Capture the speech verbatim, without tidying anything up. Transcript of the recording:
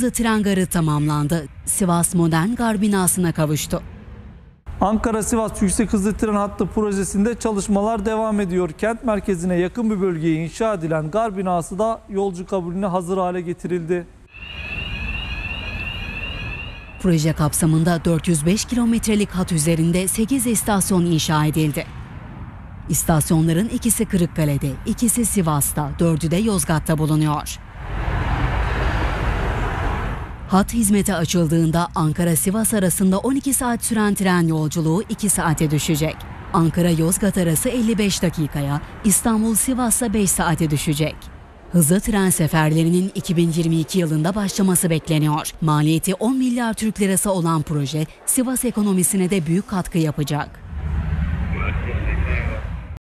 hızlı tren garı tamamlandı. Sivas Modern Gar binasına kavuştu. Ankara-Sivas yüksek hızlı tren hattı projesinde çalışmalar devam ediyor. Kent merkezine yakın bir bölgeye inşa edilen gar binası da yolcu kabulüne hazır hale getirildi. Proje kapsamında dört yüz beş kilometrelik hat üzerinde sekiz istasyon inşa edildi. İstasyonların ikisi Kırıkkale'de, ikisi Sivas'ta, dördü de Yozgat'ta bulunuyor. Hat hizmete açıldığında Ankara-Sivas arasında on iki saat süren tren yolculuğu iki saate düşecek. Ankara-Yozgat arası elli beş dakikaya, İstanbul-Sivas'sa beş saate düşecek. Hızlı tren seferlerinin iki bin yirmi iki yılında başlaması bekleniyor. Maliyeti on milyar Türk lirası olan proje, Sivas ekonomisine de büyük katkı yapacak.